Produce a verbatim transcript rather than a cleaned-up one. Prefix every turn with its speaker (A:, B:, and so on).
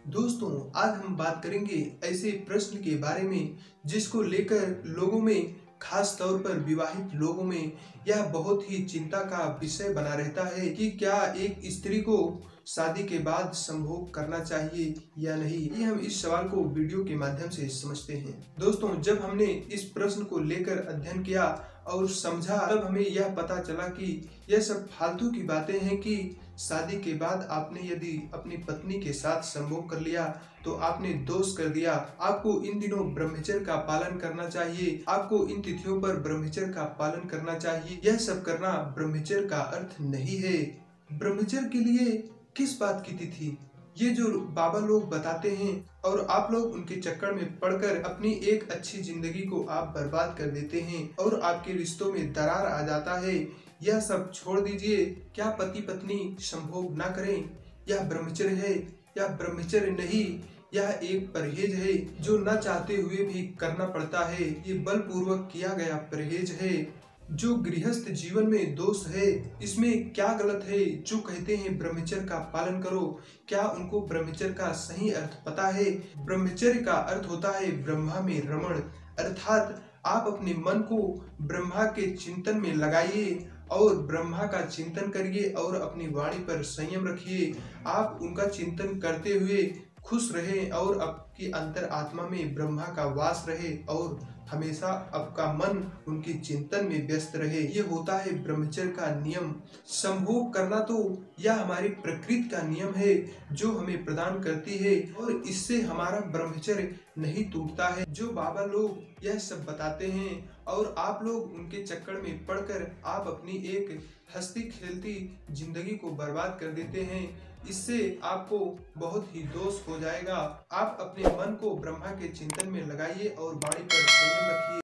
A: दोस्तों, आज हम बात करेंगे ऐसे प्रश्न के बारे में जिसको लेकर लोगों में, खास तौर पर विवाहित लोगों में यह बहुत ही चिंता का विषय बना रहता है कि क्या एक स्त्री को शादी के बाद संभोग करना चाहिए या नहीं। ये हम इस सवाल को वीडियो के माध्यम से समझते हैं। दोस्तों, जब हमने इस प्रश्न को लेकर अध्ययन किया और समझा, तब हमें यह पता चला कि यह सब फालतू की बातें हैं कि शादी के बाद आपने यदि अपनी पत्नी के साथ संभोग कर लिया तो आपने दोष कर दिया। आपको इन दिनों ब्रह्मचर्य का पालन करना चाहिए, आपको इन तिथियों पर ब्रह्मचर्य का पालन करना चाहिए। यह सब करना ब्रह्मचर्य का अर्थ नहीं है। ब्रह्मचर्य के लिए किस बात की तिथि, ये जो बाबा लोग बताते हैं और आप लोग उनके चक्कर में पड़कर अपनी एक अच्छी जिंदगी को आप बर्बाद कर देते हैं और आपके रिश्तों में दरार आ जाता है। यह सब छोड़ दीजिए। क्या पति पत्नी संभोग ना करें यह ब्रह्मचर्य है या ब्रह्मचर्य नहीं? यह एक परहेज है जो न चाहते हुए भी करना पड़ता है। ये बलपूर्वक किया गया परहेज है। जो गृहस्थ जीवन में दोष है, इसमें क्या गलत है? जो कहते हैं ब्रह्मचर्य का पालन करो, क्या उनको ब्रह्मचर्य का सही अर्थ पता है? ब्रह्मचर्य का अर्थ होता है ब्रह्मा में रमण, अर्थात आप अपने मन को ब्रह्मा के चिंतन में लगाइए और ब्रह्मा का चिंतन करिए और अपनी वाणी पर संयम रखिए। आप उनका चिंतन करते हुए खुश रहे और आपकी अंतर आत्मा में ब्रह्मा का वास रहे और हमेशा आपका मन उनके चिंतन में व्यस्त रहे। ये होता है ब्रह्मचर्य का नियम। संभोग करना तो यह हमारी प्रकृति का नियम है जो हमें प्रदान करती है और इससे हमारा ब्रह्मचर्य नहीं टूटता है। जो बाबा लोग यह सब बताते हैं और आप लोग उनके चक्कर में पड़कर आप अपनी एक हंसती खेलती जिंदगी को बर्बाद कर देते हैं, इससे आपको बहुत ही दोष हो जाएगा। आप अपने मन को ब्रह्मा के चिंतन में लगाइए और वाणी पर संयम रखिए।